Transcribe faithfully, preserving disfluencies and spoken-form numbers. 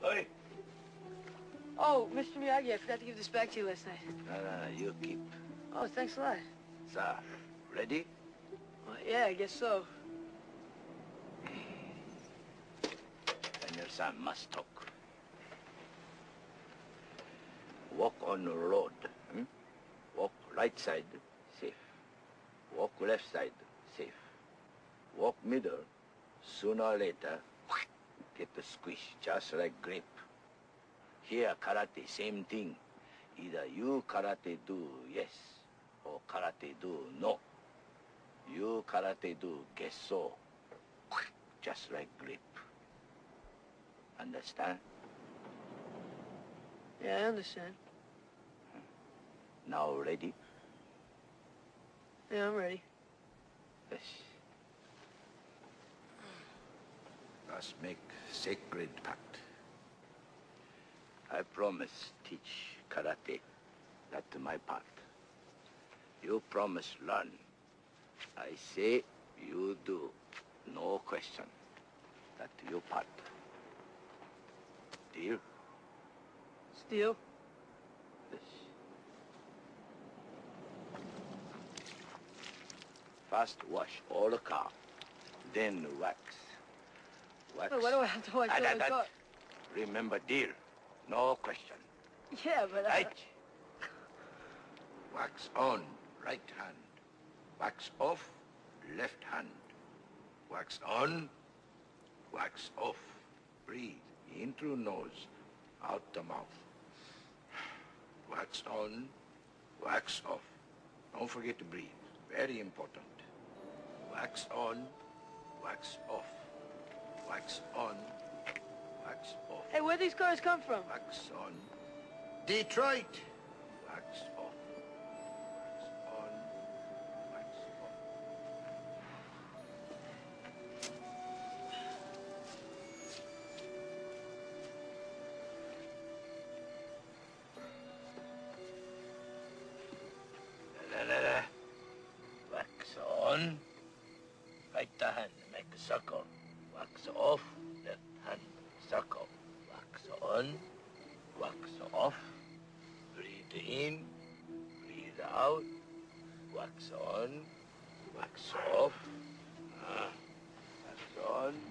Oi! Oh, Mister Miyagi, I forgot to give this back to you last night. No, no, no, you keep. Oh, thanks a lot. Sir, ready? Well, yeah, I guess so. And your son must talk. Walk on the road. Hmm? Walk right side, safe. Walk left side, safe. Walk middle, sooner or later, get the squish, just like grape. Here, karate, same thing. Either you karate do yes, or karate do no. You karate do guess so, just like grape. Understand? Yeah, I understand. Now ready? Yeah, I'm ready. Yes. Let's make sacred pact. I promise teach karate. That's my part. You promise learn. I say you do. No question. That's your part. Deal? Steel? Yes. First wash all the car, then wax. Wax. Wait, why do I have to watch Ah, all that, the that. car? Remember, deal. No question. Yeah, but I... Right. Wax on, right hand. Wax off, left hand. Wax on, wax off. Breathe in through nose, out the mouth. Wax on, wax off. Don't forget to breathe. Very important. Wax on, wax off. Wax on, wax off. Hey, where'd these cars come from? Wax on. Detroit. Wax off. Wax on, wax off. La, la, la. Wax on. Right hand, make a circle. Wax off, left hand, circle. Wax on, wax off. Breathe in, breathe out. Wax on, wax off. Ah, wax on.